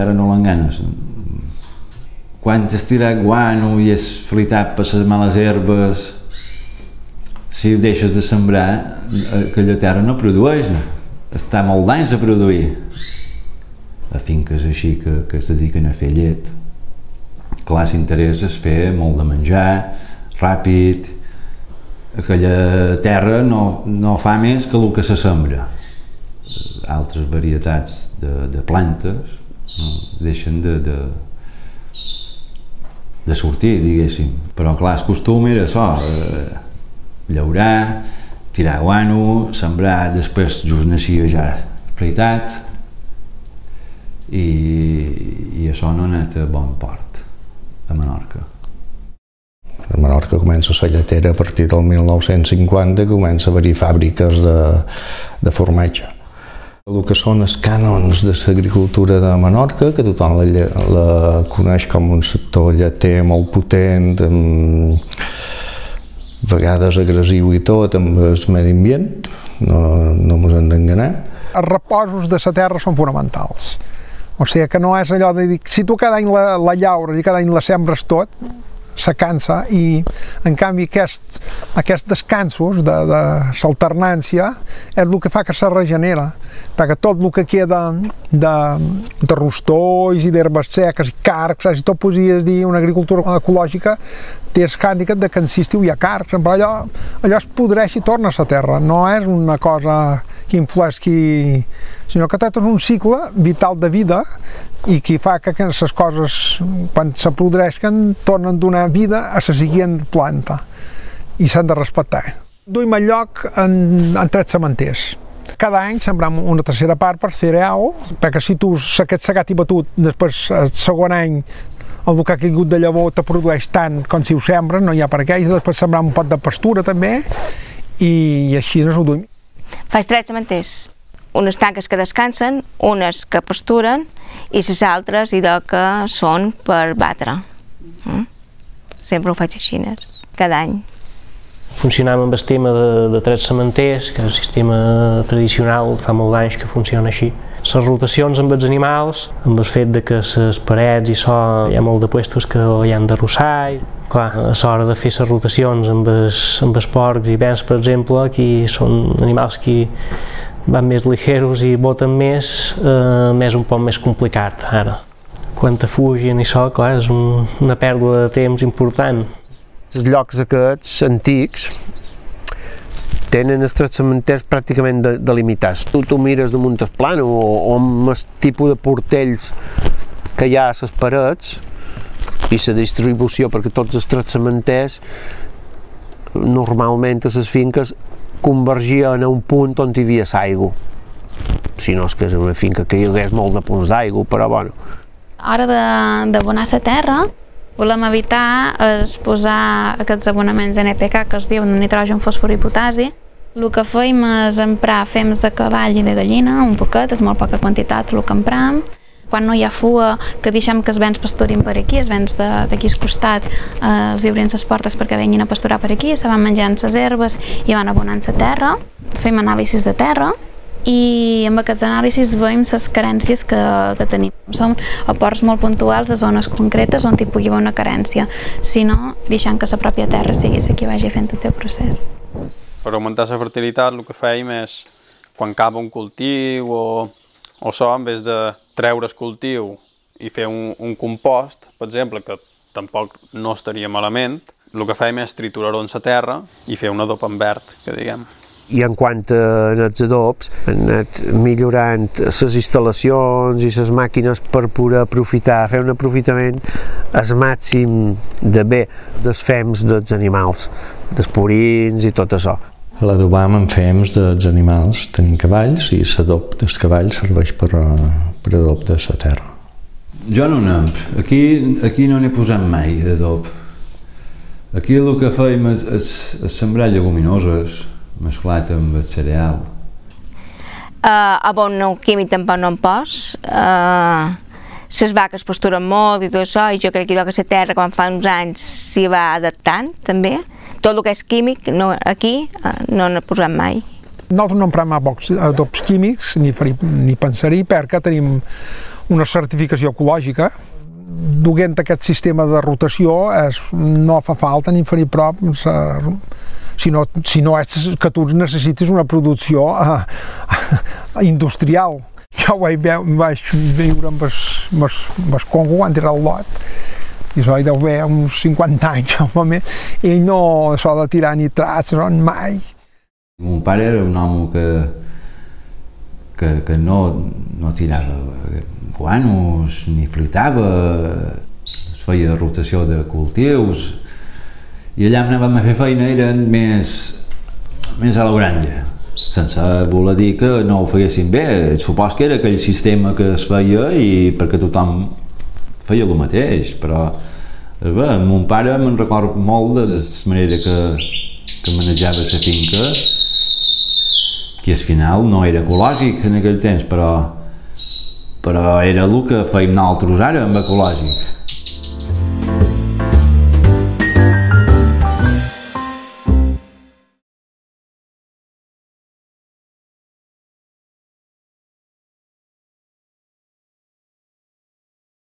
terra no l'enganes. Quan has tirat guano i has flitat per les males herbes, si ho deixes de sembrar, aquella terra no produeix, està molt d'anys a produir. A finques així que es dediquen a fer llet, clar, s'interessa és fer molt de menjar, ràpid. Aquella terra no fa més que el que se sembra. Altres varietats de plantes deixen de sortir, diguéssim. Però clar, el costum era això, llaurar, tirar guano, sembrar, després just naixia ja freitat, i això no ha anat a bon port, a Menorca. A Menorca comença la lletera a partir del 1950, comença a haver-hi fàbriques de formatge. El que són els cànons de l'agricultura de Menorca, que tothom la coneix com un sector lleter molt potent, a vegades agressiu i tot, amb el medi ambient, no ens hem d'enganyar. Els reposos de la terra són fonamentals. O sigui que no és allò de dir, si tu cada any la llaures i cada any la sembres tot, se cansa, i en canvi aquests descansos de l'alternància és el que fa que se regenera, perquè tot el que queda de rostolls i d'herbes seques i carcs, si tot podies dir una agricultura ecològica, té el hàndicap de que en l'estiu hi ha carcs, però allò es podreix i torna a la terra, no és una cosa que influeixi, sinó que tot és un cicle vital de vida i que fa que les coses, quan se podreixen, tornen a donar vida a la següent planta i s'han de respectar. Duim el lloc en 3 cementers. Cada any sembram una tercera part per cereal, perquè si tu aquest segat i batut, després el segon any el que ha caigut de llavor te produeix tant com si ho sembres, no hi ha per què, i després sembram un pot de pastura també, i així ens ho duim. Faig 3 cementers, unes tanques que descansen, unes que pasturen i les altres que són per batre. Sempre ho faig així, cada any. Funcionam amb el tema de 3 cementers, que és el sistema tradicional, fa molts anys que funciona així. Les rotacions amb els animals, amb el fet que les parets i això hi ha molt de puestos que hi han d'arrossar. Clar, a l'hora de fer les rotacions amb els porcs i bens, per exemple, aquí són animals que van més ligeros i boten més, és un poc més complicat ara. Quan te fugien i això, clar, és una pèrdua de temps important. Els llocs aquests antics tenen els 3 cementers pràcticament delimitats. Tu mires damunt el plànol o amb el tipus de portells que hi ha a les parets i la distribució, perquè tots els 3 cementers normalment a les finques convergien a un punt on hi havia l'aigua. Si no és que és una finca que hi hagués molt de punts d'aigua, però bueno. A l'hora d'abonar la terra, volem evitar posar aquests abonaments NPK que es diuen nitrogen, fòsfor i potasi. El que fem és emprar fems de cavall i de gallina, un poquet, és molt poca quantitat el que empram. Quan no hi ha fuga, que deixem que els vents pasturin per aquí, els vents d'aquí al costat els obrim les portes perquè vinguin a pasturar per aquí, se van menjant les herbes i van abonant la terra. Fem anàlisis de terra i amb aquests anàlisis veiem les carències que tenim. Són aports molt puntuals a zones concretes on hi pugui haver una carència, si no, deixant que la pròpia terra sigui la que vagi fent el seu procés. Per augmentar la fertilitat el que fèiem és, quan acaba un cultiu o això, en vez de treure el cultiu i fer un compost, per exemple, que tampoc no estaria malament, el que fèiem és triturar-ho en la terra i fer un adob en verd, que diguem. I en quant als adobs, hem anat millorant les instal·lacions i les màquines per poder aprofitar, fer un aprofitament al màxim de bé dels fems dels animals, dels purins i tot això. L'adobam amb fems dels animals, tenim cavalls i l'adob dels cavalls serveix per adob de la terra. Jo no n'emp, aquí no n'he posat mai d'adob. Aquí el que fèiem és sembrar lleguminoses, mesclat amb el cereal. Abon químic tampoc no en pos. Les vaques pasturen molt i tot això, i jo crec que la terra quan fa uns anys s'hi va adaptant també. Tot el que és químic aquí no n'he posat mai. Nosaltres no emprem adobs químics ni pensar-hi perquè tenim una certificació ecològica. Duent aquest sistema de rotació no fa falta ni fer-hi prop, si no és que tu necessites una producció industrial. Jo vaig viure amb el Congo quan era al lot, i això hi deu haver uns 50 anys, home, ell no s'ha de tirar nitrats, mai. Mon pare era un home que no tirava guanos, ni flitava, es feia rotació de cultius, i allà anàvem a fer feina, eren més a la granja, sense voler dir que no ho feguessin bé. Supos que era aquell sistema que es feia i perquè tothom feia el mateix, però bé, mon pare me'n recordo molt de la manera que manejava la finca, que al final no era ecològic en aquell temps, però era el que feim nosaltres ara amb ecològic.